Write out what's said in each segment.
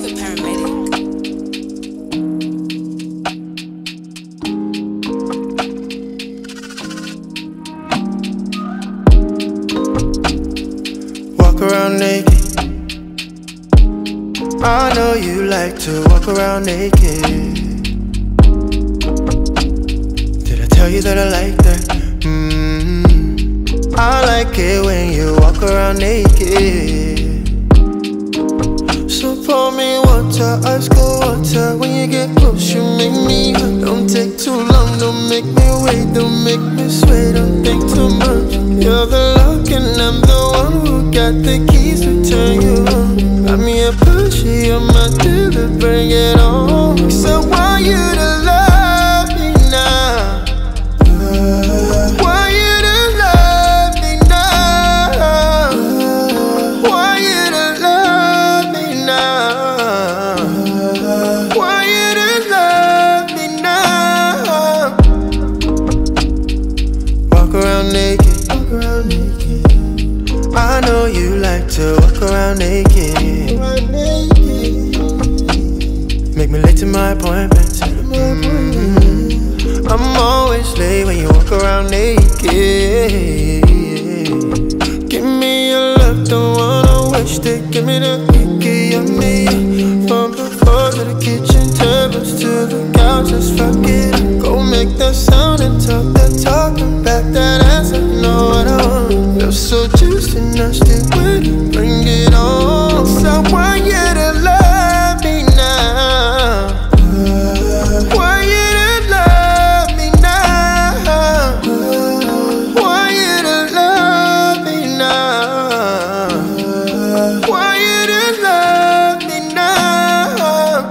Walk around naked. I know you like to walk around naked. Did I tell you that I like that? I like it when you walk around naked. So pour me water, ice cold water. When you get close, you make me hot. Don't take too long, don't make me wait. Don't make me sweat, don't think too much. You're the lock and I'm the one who got the keys to turn you on. Got me a pushy, you're my dealer, bring it on. 'Cause I want you to love me now. Want you to love me now. Want you to love me now. Want you to love me now. Walk around naked. Walk around naked. I know you like to walk around naked. Make me late to my appointments. I'm always late when you walk around naked. Give me your love, don't wanna waste it. Give me the icky of me. From the floor to the kitchen tables to the couch, just fuck it. Go make that sound and talk that talk and back that ass. I know what I want. Feel so juicy, nasty when you bring it on. So I want you to love me now. Want you to love me now. Want you to love me now. Want you to love me now.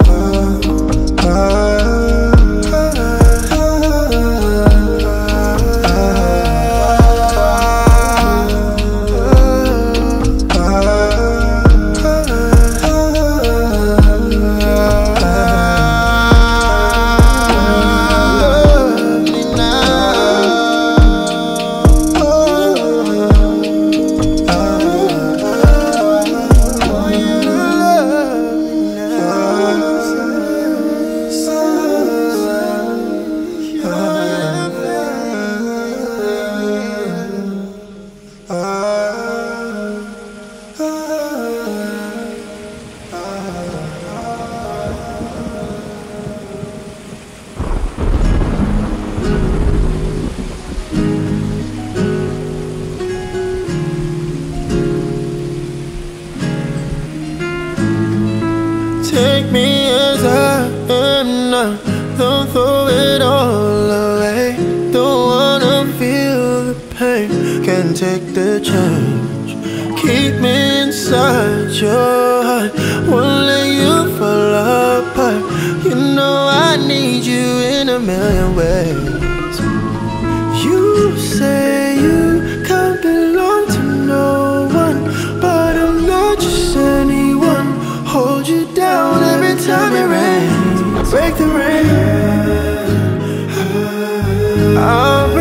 Take me as I am now. Don't throw it all away. Don't wanna feel the pain. Can't take the change. Keep me inside your heart. Won't let you fall apart. You know I need you in a million ways. You say you can't belong to no one, but I'm not just anyone. Hold you down every time it rains. I break the rain. I'll